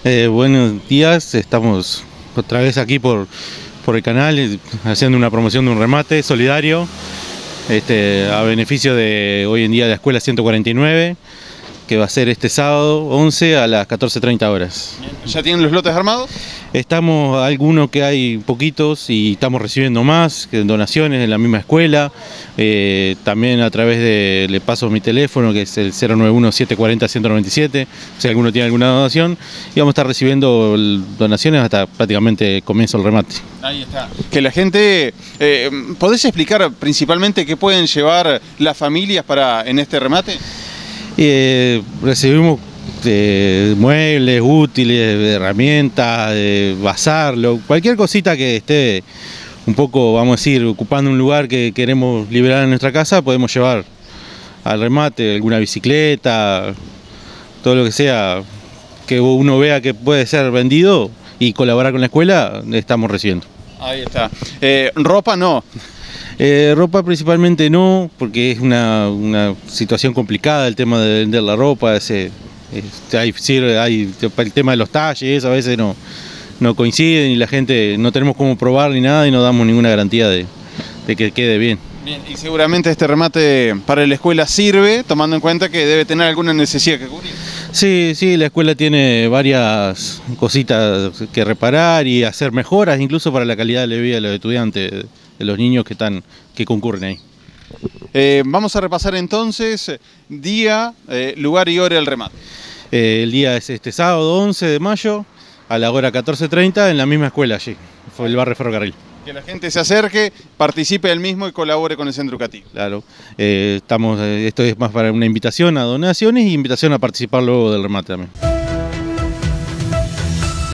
Buenos días, estamos otra vez aquí por el canal haciendo una promoción de un remate solidario a beneficio de hoy en día de la escuela 149, que va a ser este sábado 11 a las 14:30 horas. ¿Ya tienen los lotes armados? Estamos, algunos que hay poquitos y estamos recibiendo más donaciones en la misma escuela, también a través de, le paso mi teléfono que es el 091-740-197, si alguno tiene alguna donación, y vamos a estar recibiendo donaciones hasta prácticamente comienzo el remate. Ahí está. Que la gente, ¿podés explicar principalmente qué pueden llevar las familias en este remate? Recibimos muebles, útiles, herramientas, bazar, cualquier cosita que esté un poco, vamos a decir, ocupando un lugar que queremos liberar en nuestra casa, podemos llevar al remate, alguna bicicleta, todo lo que sea que uno vea que puede ser vendido y colaborar con la escuela, estamos recibiendo. Ahí está. ¿Ropa no? Ropa principalmente no, porque es una situación complicada el tema de vender la ropa. Hay el tema de los talles, a veces no coinciden y la gente no tenemos cómo probar ni nada y no damos ninguna garantía de que quede bien. Bien, y seguramente este remate para la escuela sirve, tomando en cuenta que debe tener alguna necesidad que cubrir. Sí, la escuela tiene varias cositas que reparar y hacer mejoras, incluso para la calidad de vida de los estudiantes, de los niños que concurren ahí. Vamos a repasar entonces día, lugar y hora del remate. El día es este sábado 11 de mayo a la hora 14:30 en la misma escuela allí, fue el barrio Ferrocarril. Que la gente se acerque, participe del mismo y colabore con el centro educativo. Claro, esto es más para una invitación a donaciones y invitación a participar luego del remate también.